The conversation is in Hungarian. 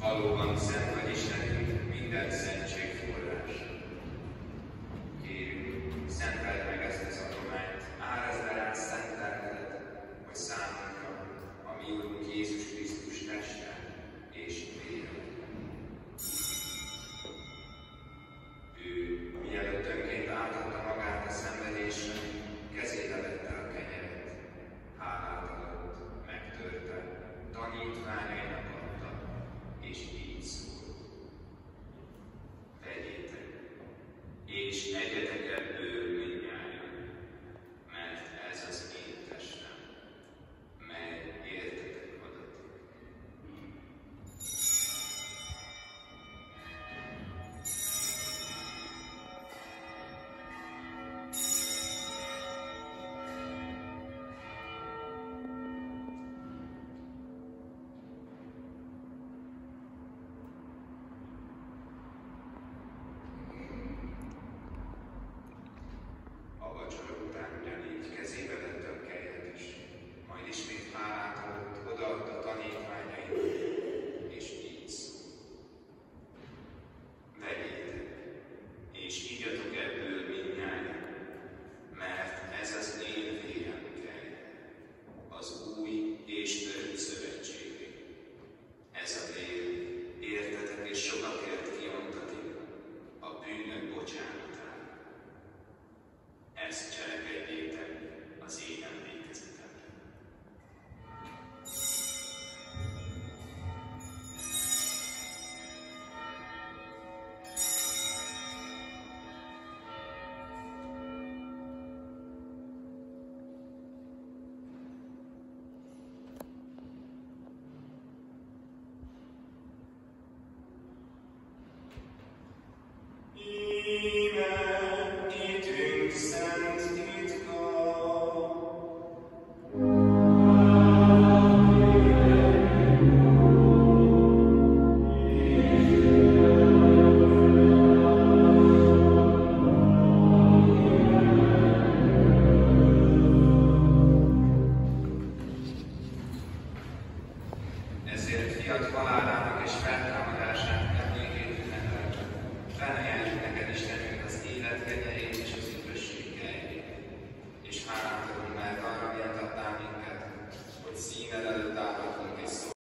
Valóban szent vagy Istenünk, minden szentség forrás. Kérjük, szenteld meg ezt az adományt, árazd el át szent lelkedet, hogy számunkra a mi Úrunk Jézus Krisztus teste és vére. Ő, mielőtt önként átadta magát a szenvedésre, kezébe vette a kenyeret, hálát adott, megtörte, tanítványainak adta, és így szólt: vegyétek, és